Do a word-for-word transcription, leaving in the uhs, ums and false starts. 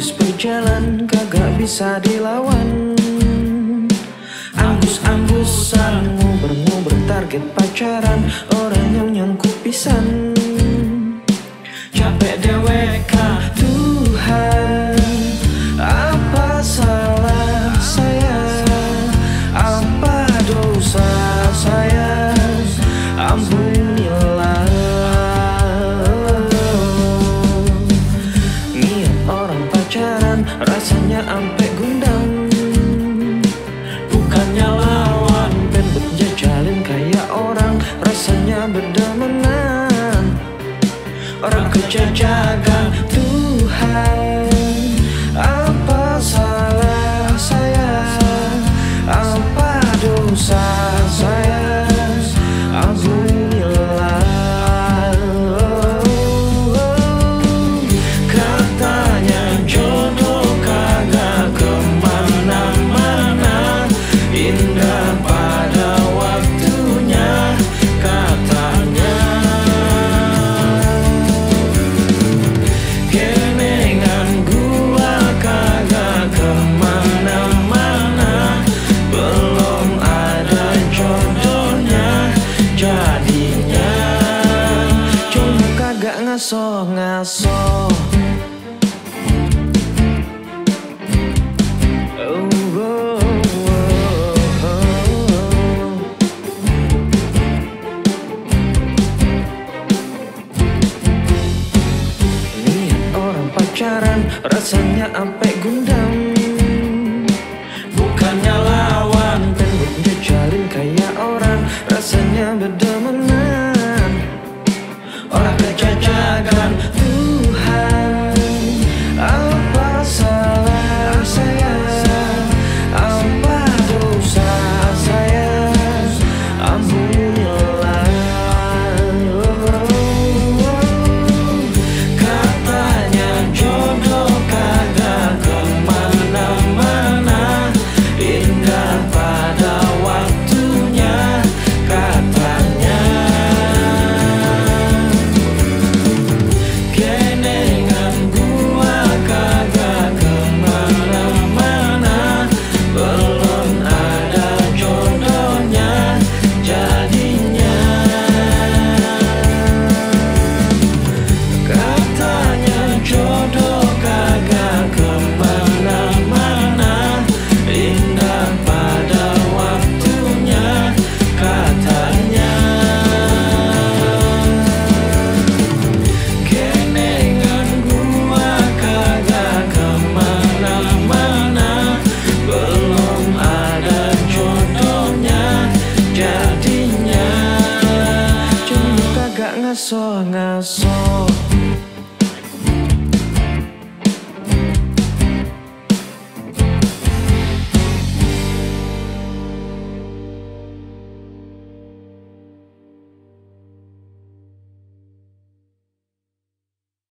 Terus berjalan kagak bisa dilawan. Ambus-ambusan ngobrol-ngobrol target pacaran, orang yang nyangkut pisan. Capek dewek Tuhan, apa salah saya, apa dosa saya, ampunilah. Niat orang pacaran rasanya ampe gundam, bukannya lawan pen berjajalin kayak orang, rasanya berdemenan. Orang kejajakan Tuhan, apa salah saya, apa dosa saya, ampunilah. Katanya jodoh kagak kemana-mana, indah pada waktunya katanya. Kenengan gua kagak kemana-mana, belum ada jodohnya jadinya. Cuma kagak ngaso-ngaso. Pacaran rasanya ampe gundam, bukannya lawan pen berjajalin kayak orang, rasanya berdemenan. Orang kejajakan Tuhan, apa salah saya, apa dosa saya, ampunilah. Ngaso-ngaso.